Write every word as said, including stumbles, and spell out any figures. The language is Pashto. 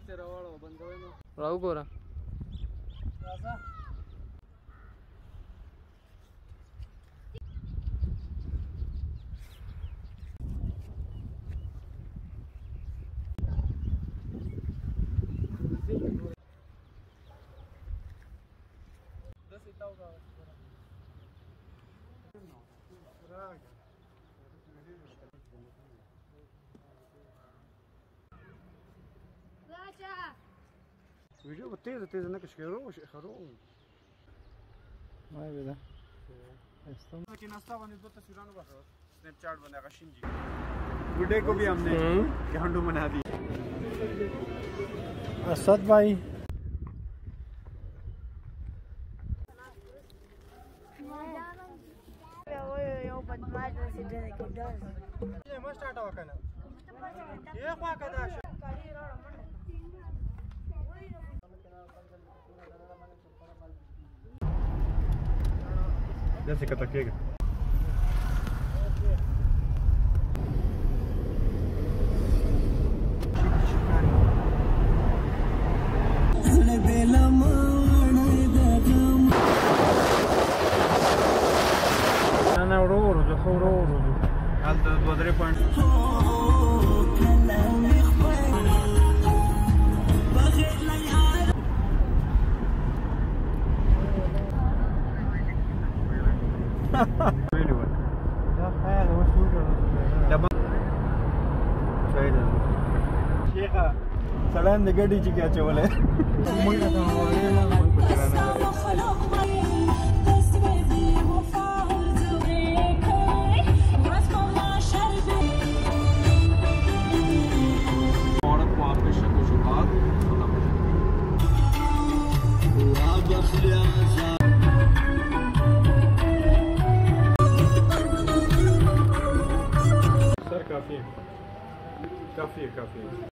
ته راوړو بندوي نو راو ګوره راځه دسې تاو کا راګه ویډیو تیز تیز نه کښ خرو خرو ما ویدا استم کې ناستا باندې دوه تصویرونه واخلو snap chat बना कशिन जी गुडे को भी हमने गांडू बना दी असद भाई यो बदमाश से डर के डर ये मस्त स्टार्ट हुआ करना ये क्या करना है जैसे कता केगा انا ورورو جو ورورو هل ده دوه پوینټ ویلو دا خیر و شو ده شیخه سلام د ګډي چې کیا چولې موږ ته وایي نه موږ په काफी काफी काफी